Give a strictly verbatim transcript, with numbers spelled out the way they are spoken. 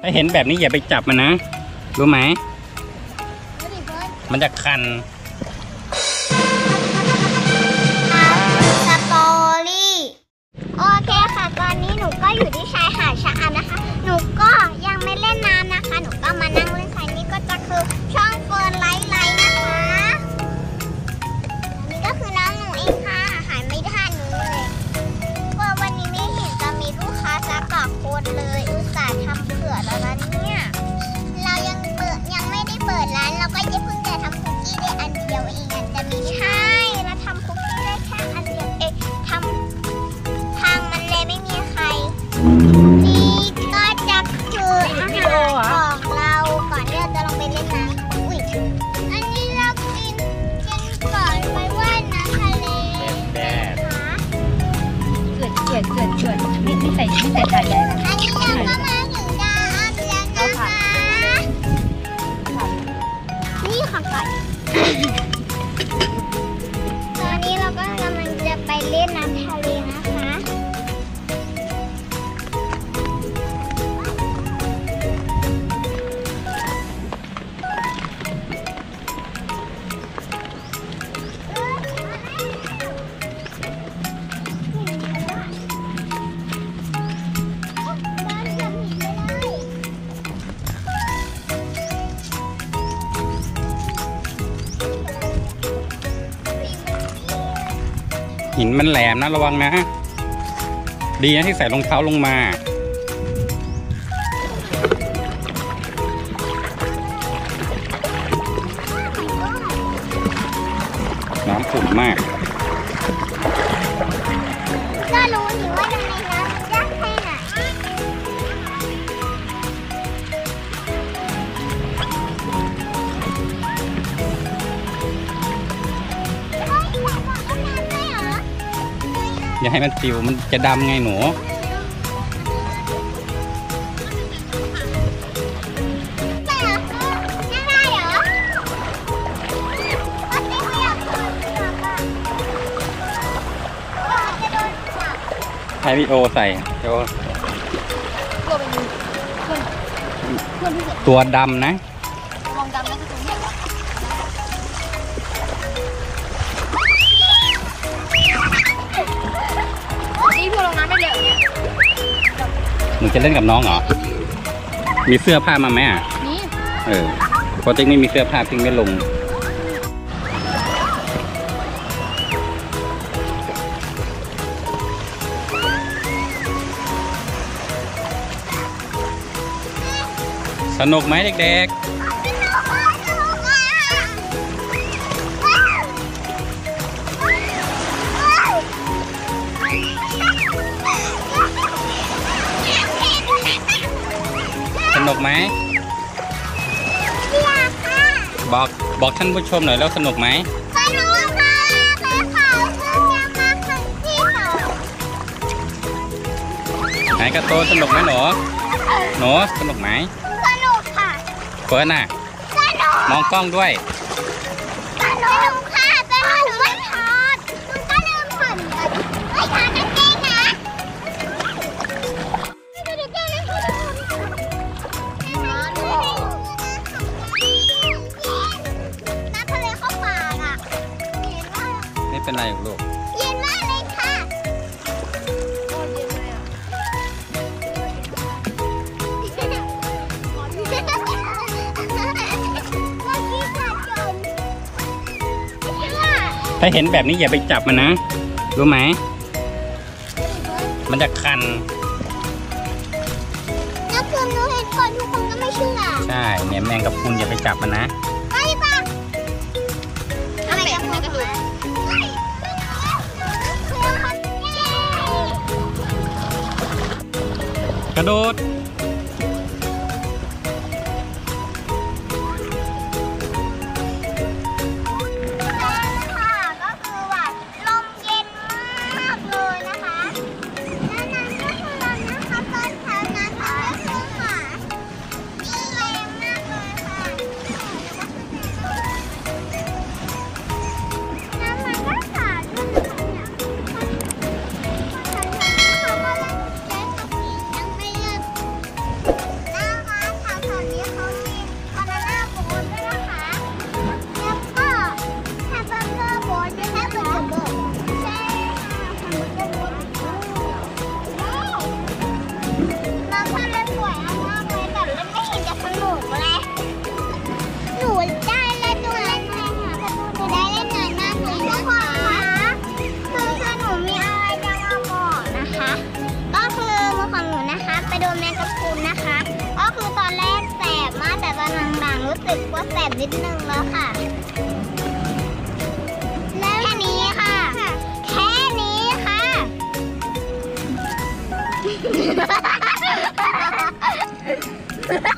ถ้าเห็นแบบนี้อย่าไปจับมันนะรู้ไหมมันจะคันสตอรี่โอเคค่ะตอนนี้หนูก็อยู่ที่ชายหาดชะอำนะคะหนูก็ยังไม่เล่นน้ำนะคะหนูก็มานั่งเล่นไข่นี่ก็จะคือช่องเฟิร์นไลท์ไลท์นะคะนี่ก็คือน้องหนูเองค่ะหายไม่ทันหนูเลยว่าวันนี้ไม่เห็นจะมีลูกค้าสักกะคนเลยอุตส่าห์ทำเผื่อแล้วนะเนี่ยเรายังเปิดยังไม่ได้เปิดร้านเราก็จะเพิ่งจะทำคุกกี้ได้อันเดียวเองจะมีใช่แล้วทำคุกกี้ได้แค่อันเดียวเองทำทางมันเลยไม่มีใครนี่ก็จะคืออาหารของเราก่อนที่เราจะลงไปเล่นน้ำอุ้ยอันนี้เรากินกินก่อนไปว่ายน้ำทะเลแดดเกิดเกิดเกิดเกิดไม่ไม่ใส่ไม่ใส่ถ่ายใหญ่นะอันนี้เราก็มาถึงดาวแล้วนะคะนี่ค่ะก่อนตอนนี้เราก็กำลังจะไปเล่นน้ำทะเลนะคะหินมันแหลมนะระวังนะดีนะที่ใส่รองเท้าลงมาน้ำขุ่นมากก็รู้อยู่ว่าทำไมน้ำมันยากแค่ไหนอย่าให้มันปิวมันจะดำไงหนูให้พี่โอใส่โอตัวดำนะมองดำแล้วก็ตัวใหญ่นี่พี่ลงน้ำได้เลยเนี่ยหนูจะเล่นกับน้องเหรอมีเสื้อผ้ามาไหมอ่ะนี่เออเพราะติ๊กไม่มีเสื้อผ้าติ๊กไม่ลงสนุกไหมเด็กๆสนุกไหมบอกบอกท่านผู้ชมหน่อยแล้วสนุกไหมสนุกค่ะเคยขาวขึ้นยังมาครั้งที่สองไหนกระโตสนุกไหมหนูหนูสนุกไหมสนุกค่ะเฟิร์นน่ะสนุกมองกล้องด้วยสนุกค่ะสนุกไม่ถอดคุณก็ลืมผ่อนไม่ถอดกางเกงนะไม่ถอดกางเกงเลยน้ำทะเลเข้าปากอ่ะเย็นมากไม่เป็นไรลูกเย็นมากเลยค่ะถ้าเห็นแบบนี้อย่าไปจับมันนะรู้ไหมมันจะคันแล้วคือหนูเห็นก่อนทุกคนก็ไม่เชื่อใช่เนี่ยแมงกะพรุนอย่าไปจับมันนะไปป่ะทำไมกระพุนกระดูกกระโดดแสบนิดนึงแล้วค่ะแค่นี้ค่ะ แค่นี้ค่ะ